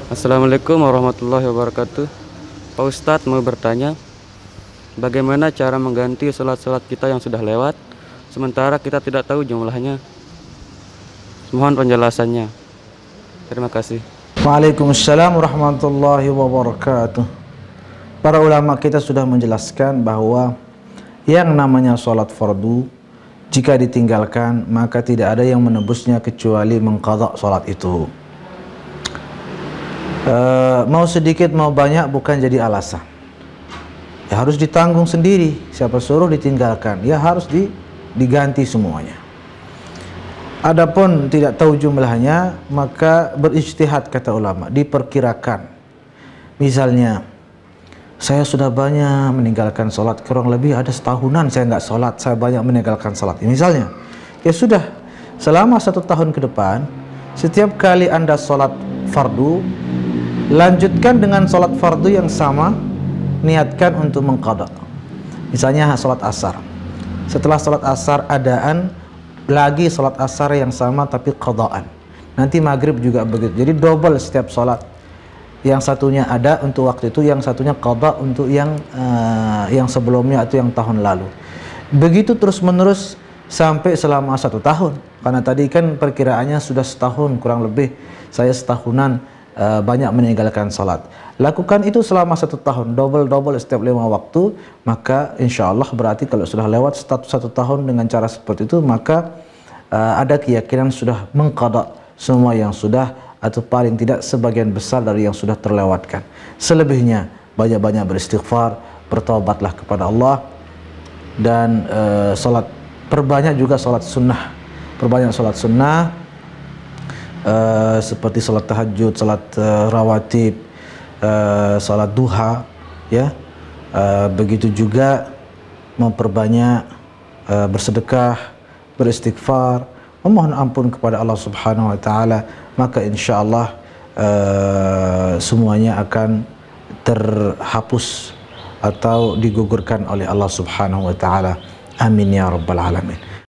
Assalamualaikum warahmatullahi wabarakatuh. Pak Ustadz mau bertanya, bagaimana cara mengganti sholat-sholat kita yang sudah lewat, sementara kita tidak tahu jumlahnya? Mohon penjelasannya. Terima kasih. Waalaikumsalam warahmatullahi wabarakatuh. Para ulama kita sudah menjelaskan bahwa yang namanya sholat fardu, jika ditinggalkan maka tidak ada yang menebusnya kecuali mengqadha sholat itu. Mau sedikit mau banyak bukan jadi alasan. Ya harus ditanggung sendiri. Siapa suruh ditinggalkan, ya harus diganti semuanya. Adapun tidak tahu jumlahnya, maka berijtihad kata ulama, diperkirakan. Misalnya, saya sudah banyak meninggalkan sholat, kurang lebih ada setahunan saya nggak sholat, saya banyak meninggalkan sholat. Misalnya, ya sudah, selama 1 tahun ke depan, setiap kali Anda sholat fardu, lanjutkan dengan sholat fardu yang sama, niatkan untuk mengqadha. Misalnya sholat asar, setelah sholat asar adaan, lagi sholat asar yang sama tapi qadhaan. Nanti maghrib juga begitu, jadi double setiap sholat. Yang satunya ada untuk waktu itu, yang satunya qadha untuk yang sebelumnya atau yang tahun lalu. Begitu terus menerus sampai selama 1 tahun. Karena tadi kan perkiraannya sudah setahun kurang lebih, saya setahunan banyak meninggalkan salat. Lakukan itu selama 1 tahun, double setiap 5 waktu, maka insya Allah berarti kalau sudah lewat 1 tahun dengan cara seperti itu, maka ada keyakinan sudah mengqadha semua yang sudah, atau paling tidak sebagian besar dari yang sudah terlewatkan. Selebihnya banyak-banyak beristighfar, bertobatlah kepada Allah, dan perbanyak juga salat sunnah, perbanyak salat sunnah, seperti salat tahajud, salat rawatib, salat duha, ya. Begitu juga memperbanyak bersedekah, beristighfar, memohon ampun kepada Allah Subhanahu wa taala, maka insyaallah semuanya akan terhapus atau digugurkan oleh Allah Subhanahu wa taala. Amin ya rabbal alamin.